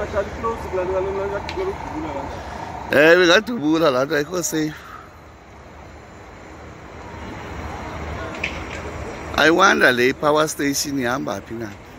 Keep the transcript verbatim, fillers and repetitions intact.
Eh, we got to bull a lot, I could say. I wonder the power station yamba pina.